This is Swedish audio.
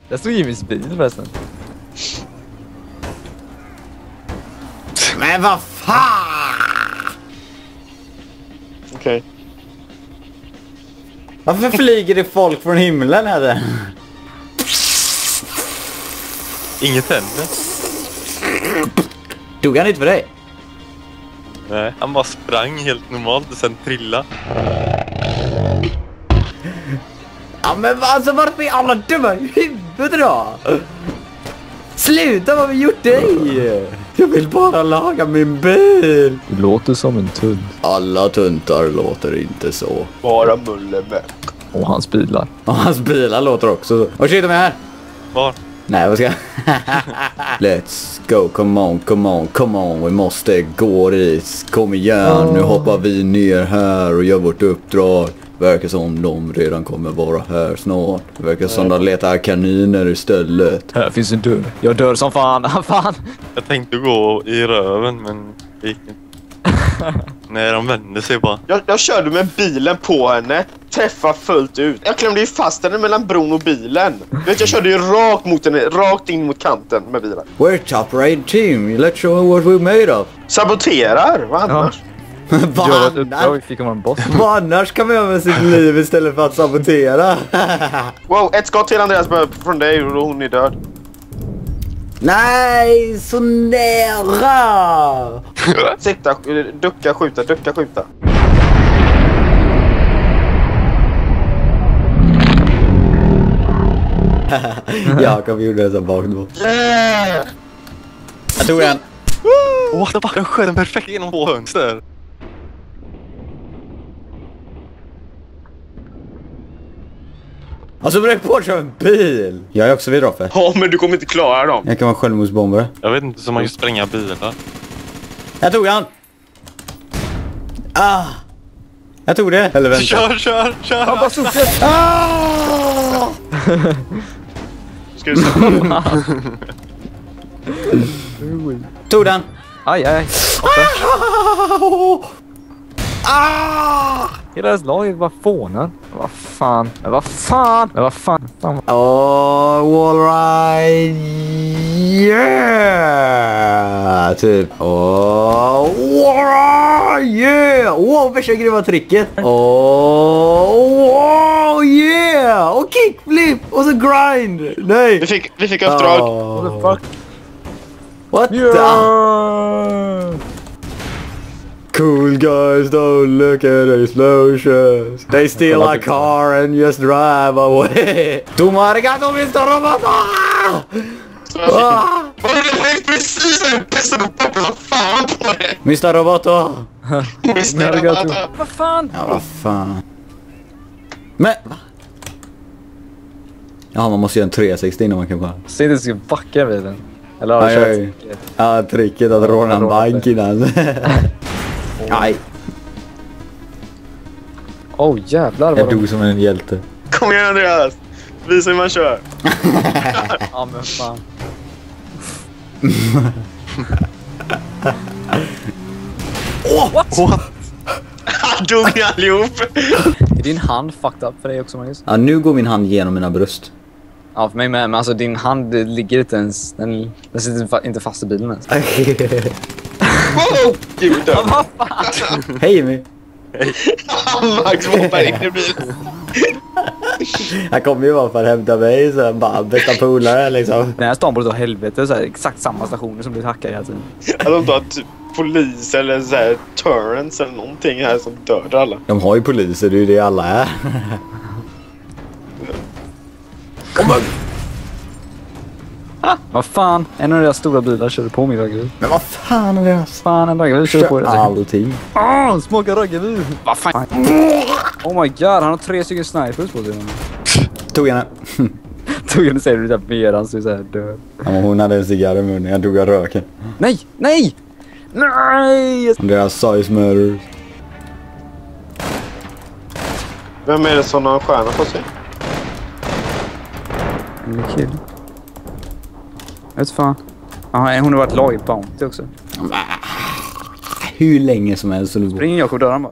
Det stod Jimmys bil förresten. Men vad fan! Okej. Varför flyger det folk från himlen här? Inget hände. Tog han inte för dig? Nej, han bara sprang helt normalt och sen trilla. Ja men alltså varför är alla dumma i huvudet då? Sluta, vad har vi gjort dig? Jag vill bara laga min bil. Du låter som en tunt. Alla tuntar låter inte så. Bara mullerbäck. Och hans bilar. Och hans bilar låter också så. Och shit, de är här. Var? Nej, vad ska jag? Let's go, come on, come on, come on. Vi måste gå dit. Kom igen, nu hoppar vi ner här och gör vårt uppdrag. Verkar som de redan kommer vara här snart. Verkar som de letar kaniner istället. Här finns en dörr. Jag dör som fan. Fan. Jag tänkte gå i röven, men det gick inte. Nej, de vände sig bara. Jag körde med bilen på henne. Träffa fullt ut. Jag klämde ju fast henne mellan bron och bilen. Vet, jag körde ju rakt mot henne. Rakt in mot kanten med bilen. We're top rated team. Let's show what we're made of. Saboterar? Vad annars? Jag fick om en boss. Vad annars kan man göra med sitt liv istället för att sabotera? Wow, ett skott till Andreas från dig och hon är död. Nej, så nära! Sitta, ducka, skjuta, ducka, skjuta. Jakob gjorde det så bakåt. Jag tog en. Åh, det bara sköt den perfekt genom två fönster. Alltså började på att köra en bil. Jag är också vid Roffe. Ja, men du kommer inte klara dem. Jag kan vara självmordsbombare. Jag vet inte, så man kan spränga bilar. Jag tog han. Ah. Jag tog det. Eller vänta. Kör. Han bara suckar. Ah! Ska du se? Tog den. Aj. Ah! Hela deras lag var fånar. Vad fan. Oh, all right. Yeah. Typ. Oh, all right. Yeah. Wow, värsta grymma tricket. Oh, yeah. Och kickflip. Och så grind. Nej. Vi fick uppdrag. Oh. What the fuck? What Yeah. the? Cool guys don't look at explosions. They steal a car and just drive away. Tomarigato, Mr. Roboto! Vad är det precis en bästa du poppar som fan på det? Mr. Roboto! Mr. Roboto. Vad fan? Ja, vad fan. Men, va? Ja, man måste göra en 360 innan man kan bara... Se det ska backa vid den. Eller har du kört? Ja, tricket att råna en bank innan. Nej. Oh jävlar vad Jag dog som en hjälte. Kom igen Andreas. Visa hur man kör. Ja men fan. What? Han dog allihop. Är din hand fucked up för dig också, Magnus? Ja, nu går min hand genom mina bröst. Ja, för mig med. Men alltså din hand ligger inte ens... Den sitter inte fast i bilen ens. Wow! Gud, död. Vad fan? Hej Jimmy. Max hoppar in i bilen. Han kommer ju bara för att hämta mig, så bara bästa polare liksom. Den här stan borde ta helvete, så här, exakt samma stationer som blir hackade hela tiden. Att de tar typ polis eller så här turrents eller någonting här som dödar alla. De har ju poliser, det är ju det alla är. Vad fan? En av deras stora bilar körde på min raggarbil. Men vad fan är det? Fan, en raggarbil körde på det. Allting. Smaka raggarbil. Vad fan? Oh my god, han har 3 stycken snipers på sig. Tog henne. Tog henne, säger du, där mer han så här död. Ja, men hon hade en cigarr i munnen, jag tog av röken. Nej! Nej! Nej! Deras size matters. Vem är det som har en stjärna på sig? En kille. Jag vet fan. Ja, hon har varit lag i Bounty också. Hur länge som helst så du går. Springer jag och dör han bara.